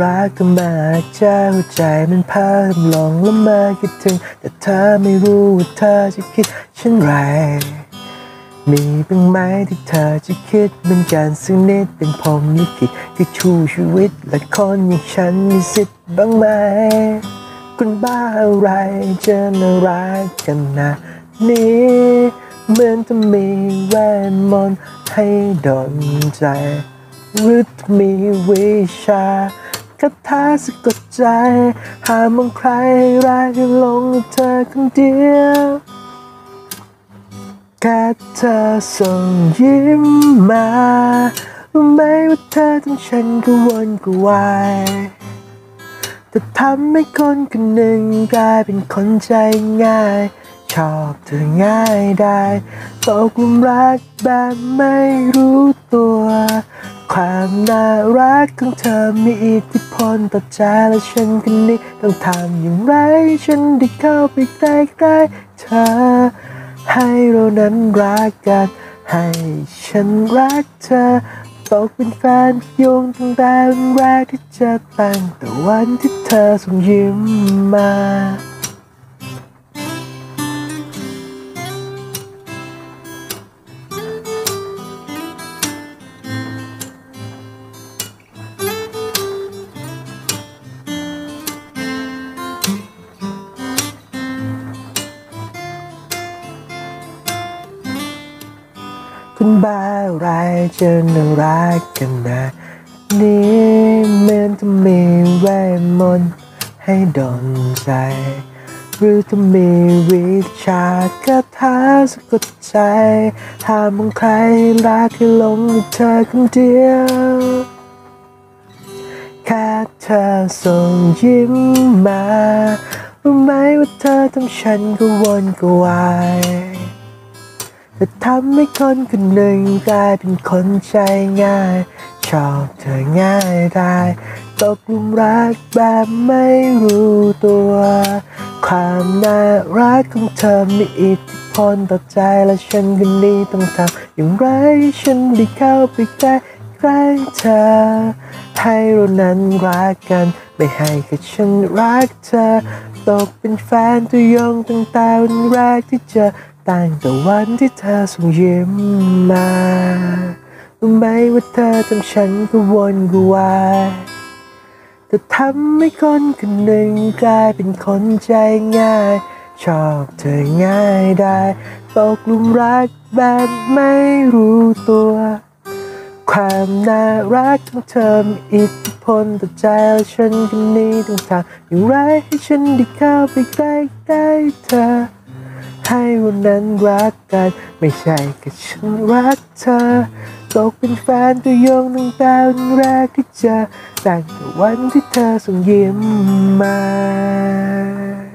รักเธอมากจะหัวใจมันเพิ่มลงและมาคิดถึงแต่เธอไม่รู้ว่าเธอจะคิดเช่นไรมีบ้างไหมที่เธอจะคิดเหมือนกันสักนิดเป็นพรหมลิขิตที่ชูชีวิตและคนอย่างฉันมีสิทธิ์บ้างไหมคนบ้าอะไรจะน่ารักกันนะนี้เหมือนจะมีเวทมนต์ให้ดลใจหรือมีวิชาคาถาสะกดใจหามองใครรักให้หลงเธอคนเดียวแค่เธอส่งยิ้มมารู้ไหมว่าเธอทำฉันกระวนกระวายแต่ทำให้คนคนหนึ่งกลายเป็นคนใจง่ายชอบเธอง่ายได้ตกหลุมรักแบบไม่รู้ตัวความน่ารักของเธอมีอิทธิพลต่อใจและฉันคนนี้ต้องทำอย่างไรฉันได้เข้าไปใกล้ๆเธอให้เรานั้นรักกันให้ฉันรักเธอตกเป็นแฟนโยงตั้งแต่วันแรกที่เจอตั้งแต่วันที่เธอส่งยิ้มมาคนบ้าอะไรจะน่ารักกันนะนี้เหมือนจะมีเวทมนต์ให้ดลใจหรือจะมีวิชาคาถาสะกดใจหามองใครรักให้หลงเธอคนเดียวแค่เธอส่งยิ้มมารู้ไหมว่าเธอทำฉันกระวนกระวายแต่ทำให้คนคนหนึ่งกลายเป็นคนใจง่ายชอบเธอง่ายได้ตกหลุมรักแบบไม่รู้ตัวความน่ารักของเธอมีอิทธิพลต่อใจและฉันคนนี้ต้องทำอย่างไรฉันได้เข้าไปใกล้เธอให้เรานั้นรักกันไม่ให้แค่ฉันรักเธอตกเป็นแฟนตัวยงตั้งแต่วันแรกที่เจอตั้งแต่วันที่เธอส่งยิ้มมารู้ไหมว่าเธอทำฉันกระวนกระวายแต่ทำให้คนคนหนึ่งกลายเป็นคนใจง่ายชอบเธอง่ายได้ตกหลุมรักแบบไม่รู้ตัวความน่ารักของเธอมีอิทธิพลต่อใจและฉันคนนี้ต้องทำอย่างไรให้ฉันได้เข้าไปใกล้เธอให้วันนั้นรักกันไม่ใช่แค่ฉันรักเธอตกเป็นแฟนตัวยงตั้งแต่วันแรกที่เจอตั้งแต่วันที่เธอส่งยิ้มมา